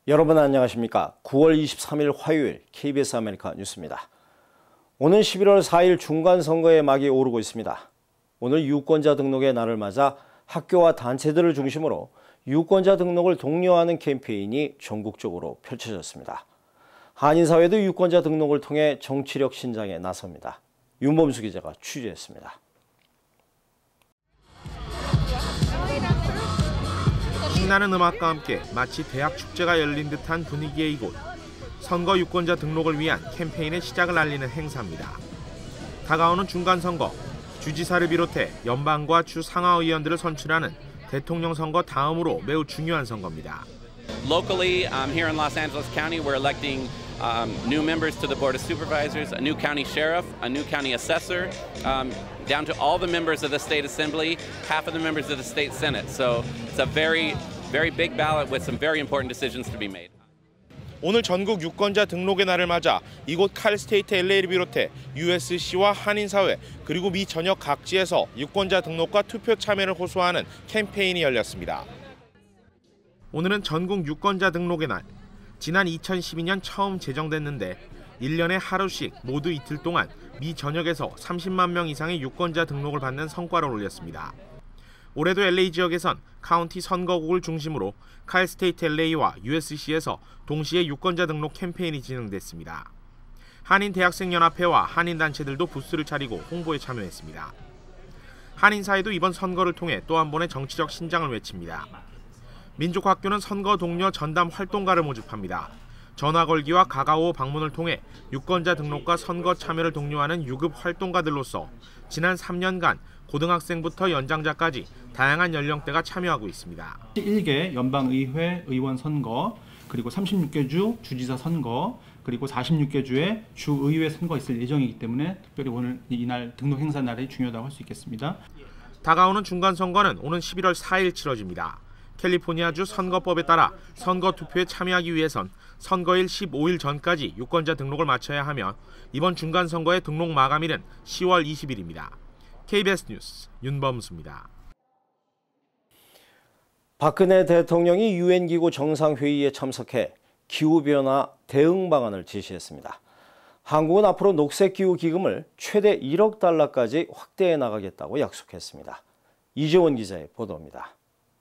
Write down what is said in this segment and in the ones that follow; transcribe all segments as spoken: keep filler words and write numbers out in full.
여러분 안녕하십니까? 구월 이십삼일 화요일 케이비에스 아메리카 뉴스입니다. 오늘 십일월 사일 중간선거의 막이 오르고 있습니다. 오늘 유권자 등록의 날을 맞아 학교와 단체들을 중심으로 유권자 등록을 독려하는 캠페인이 전국적으로 펼쳐졌습니다. 한인사회도 유권자 등록을 통해 정치력 신장에 나섭니다. 윤범수 기자가 취재했습니다. 신나는 음악과 함께 마치 대학 축제가 열린 듯한 분위기의 이곳. 선거 유권자 등록을 위한 캠페인의 시작을 알리는 행사입니다. 다가오는 중간선거, 주지사를 비롯해 연방과 주 상하의원들을 선출하는 대통령 선거 다음으로 매우 중요한 선거입니다. Locally, um, here in Los Angeles County, we're electing um, new members to the Board of Supervisors, a new county sheriff, a new county assessor, um, down to all the members of the state assembly, half of the members of the state senate. So it's a very, very big ballot with some very important decisions to be made. 오늘 전국 유권자 등록의 날을 맞아 이곳 칼스테이트 엘에이를 비롯해 유에스씨와 한인사회 그리고 미 전역 각지에서 유권자 등록과 투표 참여를 호소하는 캠페인이 열렸습니다. 오늘은 전국 유권자 등록의 날. 지난 이천십이년 처음 제정됐는데 일 년에 하루씩 모두 이틀 동안 미 전역에서 삼십만 명 이상의 유권자 등록을 받는 성과를 올렸습니다. 올해도 엘에이 지역에선 카운티 선거국을 중심으로 칼스테이트 엘에이와 유에스씨에서 동시에 유권자 등록 캠페인이 진행됐습니다. 한인대학생연합회와 한인단체들도 부스를 차리고 홍보에 참여했습니다. 한인사회도 이번 선거를 통해 또 한 번의 정치적 신장을 외칩니다. 민족학교는 선거 동료 전담 활동가를 모집합니다. 전화 걸기와 가가오 방문을 통해 유권자 등록과 선거 참여를 독려하는 유급 활동가들로서 지난 삼 년간 고등학생부터 연장자까지 다양한 연령대가 참여하고 있습니다. 일 개 연방의회 의원 선거, 그리고 삼십육 개 주 주지사 선거, 그리고 사십육 개 주의 주의회 선거 있을 예정이기 때문에 특별히 오늘 이날 등록 행사 날이 중요하다고 할 수 있겠습니다. 다가오는 중간선거는 오는 십일월 사일 치러집니다. 캘리포니아주 선거법에 따라 선거 투표에 참여하기 위해선 선거일 십오일 전까지 유권자 등록을 마쳐야 하며 이번 중간선거의 등록 마감일은 시월 이십일입니다. 케이비에스 뉴스 윤범수입니다. 박근혜 대통령이 유엔기구 정상회의에 참석해 기후변화 대응 방안을 제시했습니다. 한국은 앞으로 녹색기후기금을 최대 일억 달러까지 확대해 나가겠다고 약속했습니다. 이재원 기자의 보도입니다.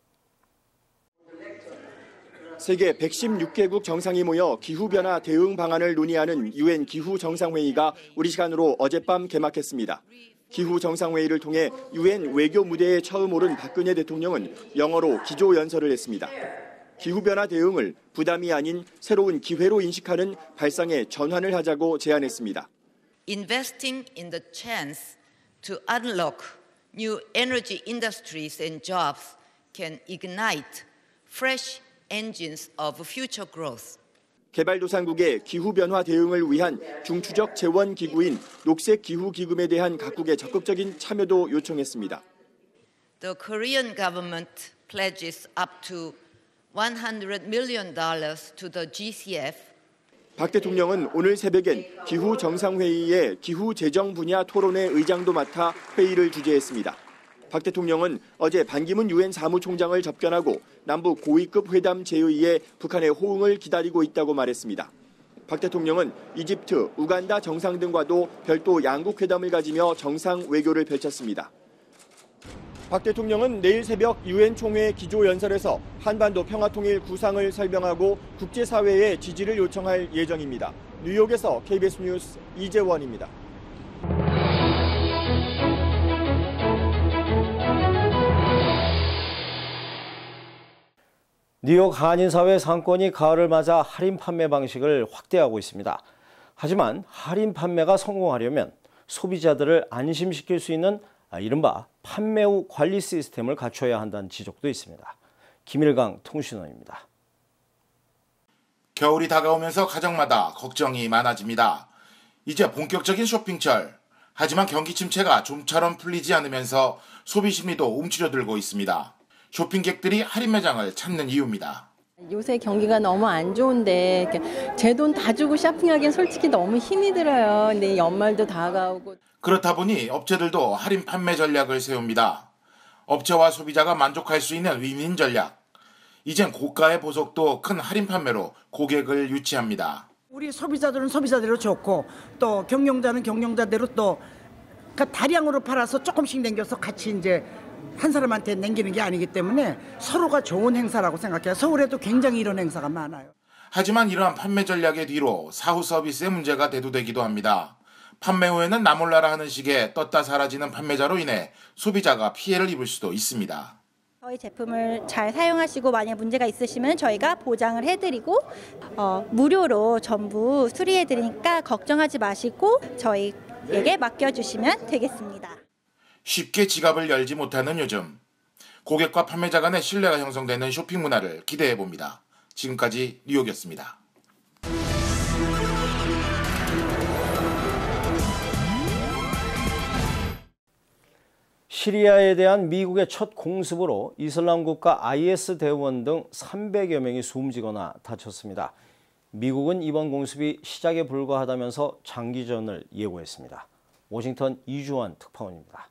세계 백십육 개국 정상이 모여 기후변화 대응 방안을 논의하는 유엔 기후정상회의가 우리 시간으로 어젯밤 개막했습니다. 기후정상회의를 통해 유엔 외교 무대에 처음 오른 박근혜 대통령은 영어로 기조연설을 했습니다. 기후변화 대응을 부담이 아닌 새로운 기회로 인식하는 발상의 전환을 하자고 제안했습니다. Investing in the chance to unlock new energy industries and jobs can ignite fresh engines of future growth. 개발도상국의 기후변화 대응을 위한 중추적 재원 기구인 녹색기후기금에 대한 각국의 적극적인 참여도 요청했습니다. The Korean government pledges up to one hundred million dollars to the 지씨에프. 박 대통령은 오늘 새벽엔 기후정상회의의 기후재정 분야 토론회 의장도 맡아 회의를 주재했습니다. 박 대통령은 어제 반기문 유엔 사무총장을 접견하고 남북 고위급 회담 제의에 북한의 호응을 기다리고 있다고 말했습니다. 박 대통령은 이집트, 우간다 정상 등과도 별도 양국 회담을 가지며 정상 외교를 펼쳤습니다. 박 대통령은 내일 새벽 유엔 총회 기조연설에서 한반도 평화통일 구상을 설명하고 국제사회의 지지를 요청할 예정입니다. 뉴욕에서 케이비에스 뉴스 이재원입니다. 뉴욕 한인사회 상권이 가을을 맞아 할인 판매 방식을 확대하고 있습니다. 하지만 할인 판매가 성공하려면 소비자들을 안심시킬 수 있는 이른바 판매 후 관리 시스템을 갖춰야 한다는 지적도 있습니다. 김일강 통신원입니다. 겨울이 다가오면서 가정마다 걱정이 많아집니다. 이제 본격적인 쇼핑철. 하지만 경기 침체가 좀처럼 풀리지 않으면서 소비 심리도 움츠려들고 있습니다. 쇼핑객들이 할인 매장을 찾는 이유입니다. 요새 경기가 너무 안 좋은데 제 돈 다 주고 쇼핑하기엔 솔직히 너무 힘이 들어요. 근데 연말도 다가오고. 그렇다 보니 업체들도 할인 판매 전략을 세웁니다. 업체와 소비자가 만족할 수 있는 윈윈 전략. 이젠 고가의 보석도 큰 할인 판매로 고객을 유치합니다. 우리 소비자들은 소비자대로 좋고 또 경영자는 경영자대로 또 다량으로 팔아서 조금씩 남겨서 같이 이제 한 사람한테 남기는 게 아니기 때문에 서로가 좋은 행사라고 생각해요. 서울에도 굉장히 이런 행사가 많아요. 하지만 이러한 판매 전략의 뒤로 사후 서비스의 문제가 대두되기도 합니다. 판매 후에는 나 몰라라 하는 식의 떴다 사라지는 판매자로 인해 소비자가 피해를 입을 수도 있습니다. 저희 제품을 잘 사용하시고 만약 문제가 있으시면 저희가 보장을 해드리고 어, 무료로 전부 수리해드리니까 걱정하지 마시고 저희에게 맡겨주시면 되겠습니다. 쉽게 지갑을 열지 못하는 요즘, 고객과 판매자 간의 신뢰가 형성되는 쇼핑 문화를 기대해봅니다. 지금까지 뉴욕이었습니다. 시리아에 대한 미국의 첫 공습으로 이슬람 국가 아이에스 대원 등 삼백여 명이 숨지거나 다쳤습니다. 미국은 이번 공습이 시작에 불과하다면서 장기전을 예고했습니다. 워싱턴 이주환 특파원입니다.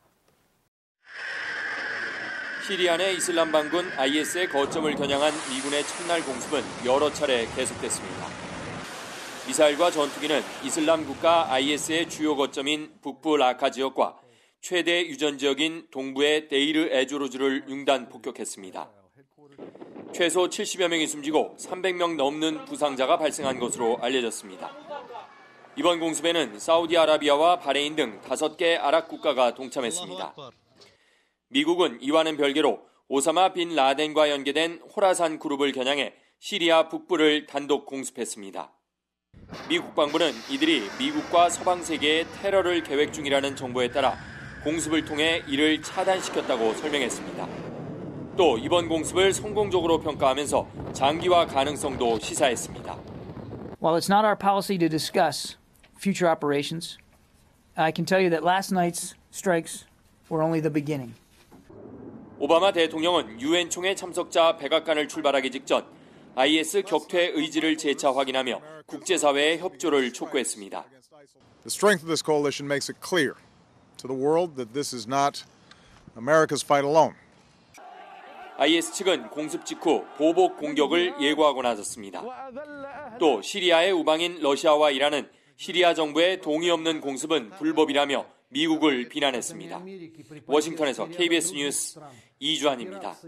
시리아 내 이슬람 반군 아이에스의 거점을 겨냥한 미군의 첫날 공습은 여러 차례 계속됐습니다. 미사일과 전투기는 이슬람 국가 아이에스의 주요 거점인 북부 라카 지역과 최대 유전 지역인 동부의 데이르 에조르주를 융단 폭격했습니다. 최소 칠십여 명이 숨지고 삼백 명 넘는 부상자가 발생한 것으로 알려졌습니다. 이번 공습에는 사우디아라비아와 바레인 등 다섯 개 아랍 국가가 동참했습니다. 미국은 이와는 별개로 오사마 빈 라덴과 연계된 호라산 그룹을 겨냥해 시리아 북부를 단독 공습했습니다. 미 국방부는 이들이 미국과 서방 세계의 테러를 계획 중이라는 정보에 따라 공습을 통해 이를 차단시켰다고 설명했습니다. 또 이번 공습을 성공적으로 평가하면서 장기화 가능성도 시사했습니다. While it's not our policy to discuss future operations, I can tell you that last night's strikes were only the beginning. 오바마 대통령은 유엔 총회 참석자 백악관을 출발하기 직전 아이에스 격퇴 의지를 재차 확인하며 국제사회의 협조를 촉구했습니다. The strength of this coalition makes it clear to the world that this is not America's fight alone. 아이에스 측은 공습 직후 보복 공격을 예고하고 나섰습니다. 또 시리아의 우방인 러시아와 이란은 시리아 정부의 동의 없는 공습은 불법이라며 미국을 비난했습니다. 워싱턴에서 케이비에스 뉴스 이주환입니다.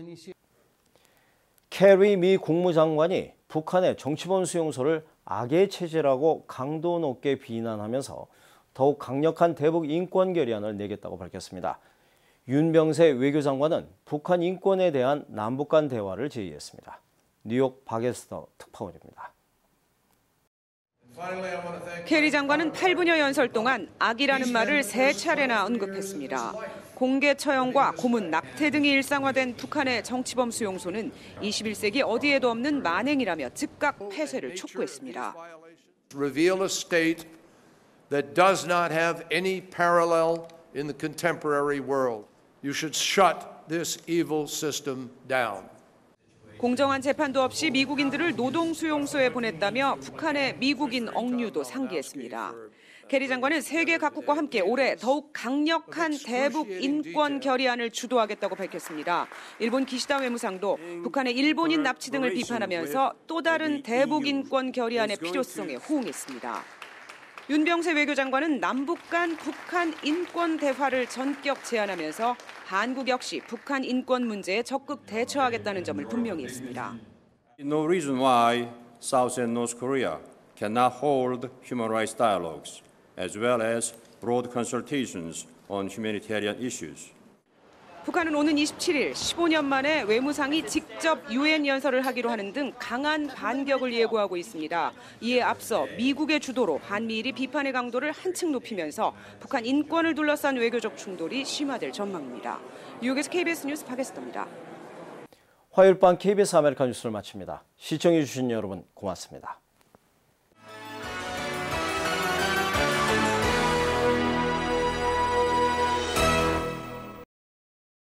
캐리 미 국무장관이 북한의 정치범 수용소를 악의 체제라고 강도 높게 비난하면서 더욱 강력한 대북 인권 결의안을 내겠다고 밝혔습니다. 윤병세 외교장관은 북한 인권에 대한 남북 간 대화를 제의했습니다. 뉴욕 박에스터 특파원입니다. 캐리 장관은 팔 분여 연설 동안 악이라는 말을 세 차례나 언급했습니다. 공개 처형과 고문, 낙태 등이 일상화된 북한의 정치범 수용소는 이십일 세기 어디에도 없는 만행이라며 즉각 폐쇄를 촉구했습니다. Reveal a state that does not have any parallel in the contemporary world. You should shut this evil system down. 공정한 재판도 없이 미국인들을 노동 수용소에 보냈다며 북한의 미국인 억류도 상기했습니다. 캐리 장관은 세계 각국과 함께 올해 더욱 강력한 대북 인권 결의안을 주도하겠다고 밝혔습니다. 일본 기시다 외무상도 북한의 일본인 납치 등을 비판하면서 또 다른 대북 인권 결의안의 필요성에 호응했습니다. 윤병세 외교장관은 남북 간 북한 인권 대화를 전격 제안하면서 한국 역시 북한 인권 문제에 적극 대처하겠다는 점을 분명히 했습니다. No reason why South and North Korea cannot hold human rights dialogues as well as broad consultations on humanitarian issues. 북한은 오는 이십칠 일 십오 년 만에 외무상이 직접 유엔 연설을 하기로 하는 등 강한 반격을 예고하고 있습니다. 이에 앞서 미국의 주도로 한미일이 비판의 강도를 한층 높이면서 북한 인권을 둘러싼 외교적 충돌이 심화될 전망입니다. 뉴욕에서 케이비에스 뉴스 박에스터입니다. 화요일 밤 케이비에스 아메리카 뉴스를 마칩니다. 시청해 주신 여러분 고맙습니다.